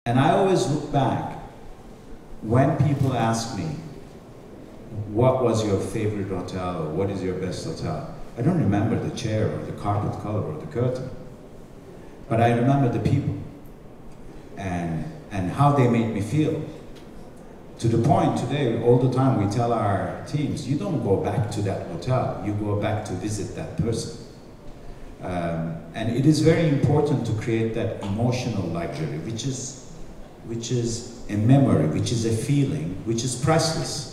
And I always look back when people ask me, what was your favorite hotel, or what is your best hotel? I don't remember the chair or the carpet color or the curtain, but I remember the people and how they made me feel. To the point today, all the time we tell our teams, you don't go back to that hotel, you go back to visit that person. And it is very important to create that emotional luxury, which is a memory, which is a feeling, which is priceless.